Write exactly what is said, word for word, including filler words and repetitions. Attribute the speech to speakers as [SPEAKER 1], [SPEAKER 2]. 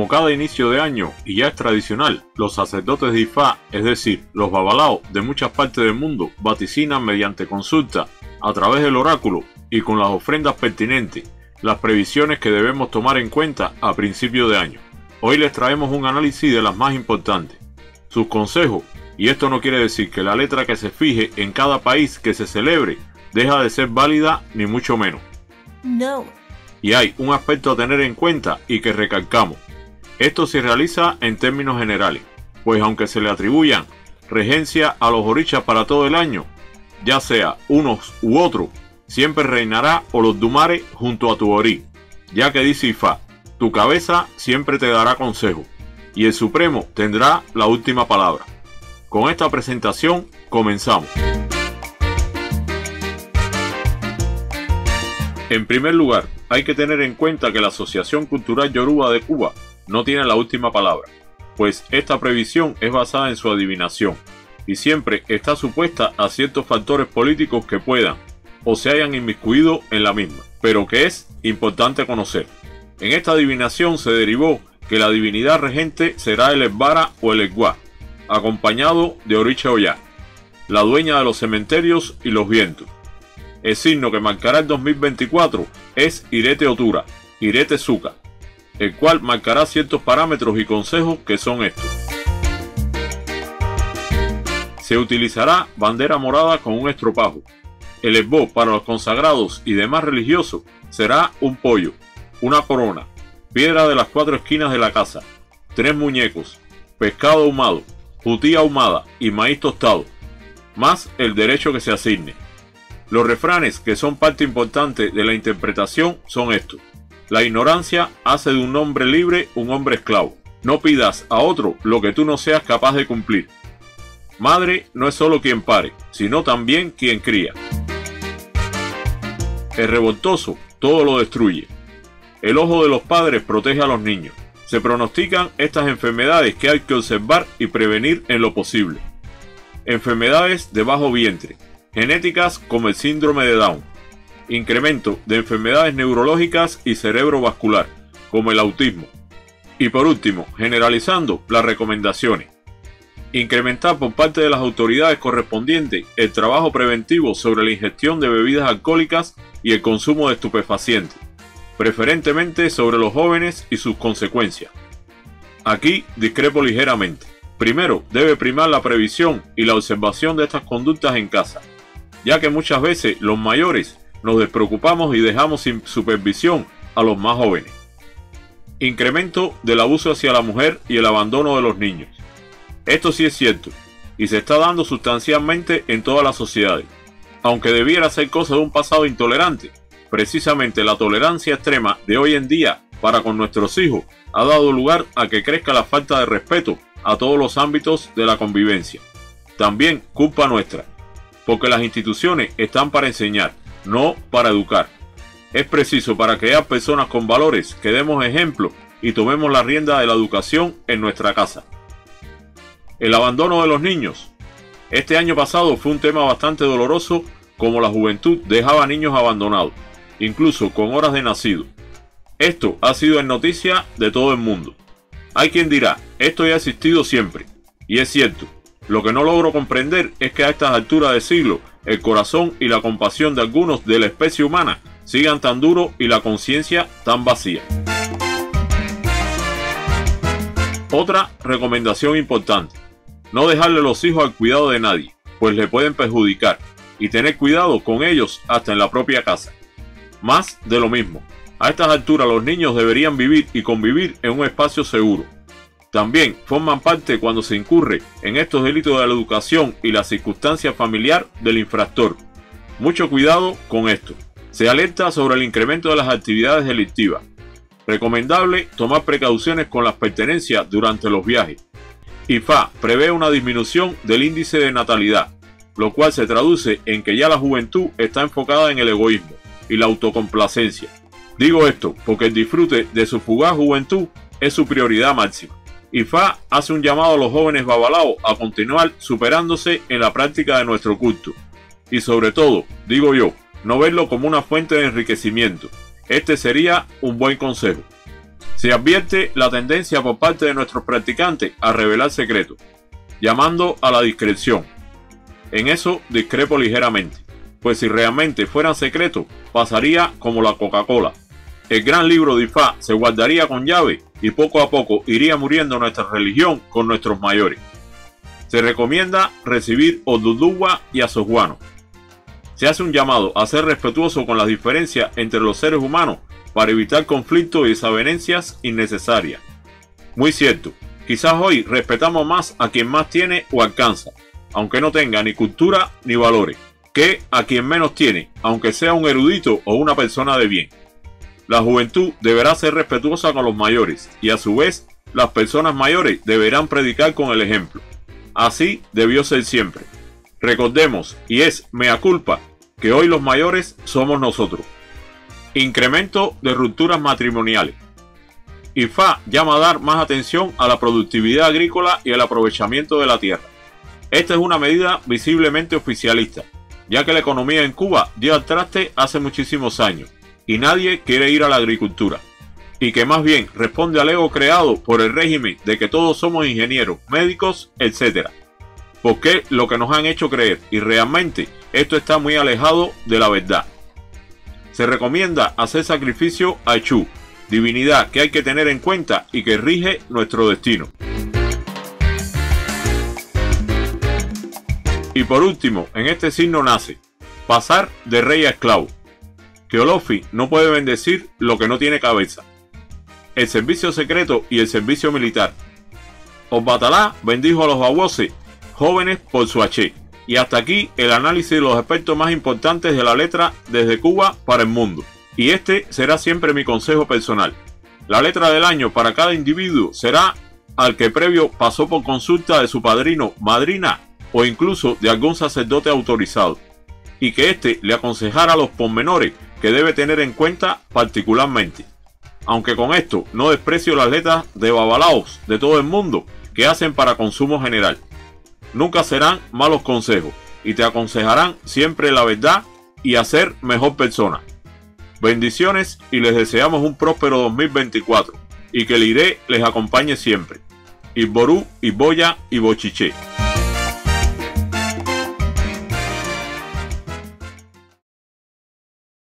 [SPEAKER 1] Como cada inicio de año, y ya es tradicional, los sacerdotes de Ifá, es decir, los babalaos de muchas partes del mundo, vaticinan mediante consulta, a través del oráculo y con las ofrendas pertinentes, las previsiones que debemos tomar en cuenta a principio de año. Hoy les traemos un análisis de las más importantes, sus consejos, y esto no quiere decir que la letra que se fije en cada país que se celebre deja de ser válida ni mucho menos.
[SPEAKER 2] No.
[SPEAKER 1] Y hay un aspecto a tener en cuenta y que recalcamos. Esto se realiza en términos generales, pues aunque se le atribuyan regencia a los orichas para todo el año, ya sea unos u otros, siempre reinará Olodumare junto a tu orí, ya que dice Ifá, tu cabeza siempre te dará consejo, y el Supremo tendrá la última palabra. Con esta presentación comenzamos. En primer lugar, hay que tener en cuenta que la Asociación Cultural Yoruba de Cuba no tiene la última palabra, pues esta previsión es basada en su adivinación y siempre está supuesta a ciertos factores políticos que puedan o se hayan inmiscuido en la misma, pero que es importante conocer. En esta adivinación se derivó que la divinidad regente será el Esbara o el Egua, acompañado de Oricha Oya, la dueña de los cementerios y los vientos. El signo que marcará el dos mil veinticuatro es Irete Otura, Irete Suka, el cual marcará ciertos parámetros y consejos que son estos. Se utilizará bandera morada con un estropajo. El esbo para los consagrados y demás religiosos será un pollo, una corona, piedra de las cuatro esquinas de la casa, tres muñecos, pescado ahumado, jutí ahumada y maíz tostado, más el derecho que se asigne. Los refranes que son parte importante de la interpretación son estos. La ignorancia hace de un hombre libre un hombre esclavo. No pidas a otro lo que tú no seas capaz de cumplir. Madre no es solo quien pare, sino también quien cría. El revoltoso todo lo destruye. El ojo de los padres protege a los niños. Se pronostican estas enfermedades que hay que observar y prevenir en lo posible. Enfermedades de bajo vientre, genéticas como el síndrome de Down. Incremento de enfermedades neurológicas y cerebrovascular, como el autismo. Y por último, generalizando las recomendaciones. Incrementar por parte de las autoridades correspondientes el trabajo preventivo sobre la ingestión de bebidas alcohólicas y el consumo de estupefacientes, preferentemente sobre los jóvenes y sus consecuencias. Aquí discrepo ligeramente. Primero, debe primar la previsión y la observación de estas conductas en casa, ya que muchas veces los mayores nos despreocupamos y dejamos sin supervisión a los más jóvenes. Incremento del abuso hacia la mujer y el abandono de los niños. Esto sí es cierto, y se está dando sustancialmente en todas las sociedades. Aunque debiera ser cosa de un pasado intolerante, precisamente la tolerancia extrema de hoy en día para con nuestros hijos ha dado lugar a que crezca la falta de respeto a todos los ámbitos de la convivencia. También culpa nuestra, porque las instituciones están para enseñar, no para educar. Es preciso para crear personas con valores que demos ejemplo y tomemos la rienda de la educación en nuestra casa. El abandono de los niños. Este año pasado fue un tema bastante doloroso, como la juventud dejaba niños abandonados, incluso con horas de nacido. Esto ha sido en noticia de todo el mundo. Hay quien dirá, esto ya ha existido siempre, y es cierto. Lo que no logro comprender es que a estas alturas de siglo, el corazón y la compasión de algunos de la especie humana sigan tan duro y la conciencia tan vacía. Otra recomendación importante. No dejarle los hijos al cuidado de nadie, pues le pueden perjudicar, y tener cuidado con ellos hasta en la propia casa. Más de lo mismo. A estas alturas los niños deberían vivir y convivir en un espacio seguro. También forman parte cuando se incurre en estos delitos de la educación y la circunstancia familiar del infractor. Mucho cuidado con esto. Se alerta sobre el incremento de las actividades delictivas. Recomendable tomar precauciones con las pertenencias durante los viajes. Ifá prevé una disminución del índice de natalidad, lo cual se traduce en que ya la juventud está enfocada en el egoísmo y la autocomplacencia. Digo esto porque el disfrute de su fugaz juventud es su prioridad máxima. Ifá hace un llamado a los jóvenes babalaos a continuar superándose en la práctica de nuestro culto. Y sobre todo, digo yo, no verlo como una fuente de enriquecimiento. Este sería un buen consejo. Se advierte la tendencia por parte de nuestros practicantes a revelar secretos, llamando a la discreción. En eso discrepo ligeramente, pues si realmente fueran secretos, pasaría como la Coca-Cola. El gran libro de Ifá se guardaría con llave y poco a poco iría muriendo nuestra religión con nuestros mayores. Se recomienda recibir Oduduwa y Asojuano. Se hace un llamado a ser respetuoso con las diferencias entre los seres humanos para evitar conflictos y desavenencias innecesarias. Muy cierto, quizás hoy respetamos más a quien más tiene o alcanza, aunque no tenga ni cultura ni valores, que a quien menos tiene, aunque sea un erudito o una persona de bien. La juventud deberá ser respetuosa con los mayores y a su vez las personas mayores deberán predicar con el ejemplo. Así debió ser siempre. Recordemos, y es mea culpa, que hoy los mayores somos nosotros. Incremento de rupturas matrimoniales. Ifá llama a dar más atención a la productividad agrícola y al aprovechamiento de la tierra. Esta es una medida visiblemente oficialista, ya que la economía en Cuba dio al traste hace muchísimos años y nadie quiere ir a la agricultura, y que más bien responde al ego creado por el régimen de que todos somos ingenieros, médicos, etcétera. Porque es lo que nos han hecho creer, y realmente esto está muy alejado de la verdad. Se recomienda hacer sacrificio a Echú, divinidad que hay que tener en cuenta y que rige nuestro destino. Y por último, en este signo nace pasar de rey a esclavo. Que Olofi no puede bendecir lo que no tiene cabeza. El servicio secreto y el servicio militar. Obatalá bendijo a los babuoses jóvenes por su haché. Y hasta aquí el análisis de los aspectos más importantes de la letra desde Cuba para el mundo. Y este será siempre mi consejo personal. La letra del año para cada individuo será al que previo pasó por consulta de su padrino, madrina o incluso de algún sacerdote autorizado, y que éste le aconsejara los pormenores que debe tener en cuenta particularmente. Aunque con esto no desprecio las letras de babalaos de todo el mundo que hacen para consumo general. Nunca serán malos consejos y te aconsejarán siempre la verdad y a ser mejor persona. Bendiciones y les deseamos un próspero dos mil veinticuatro y que el Iré les acompañe siempre. Iború, Iboya y Bochiché.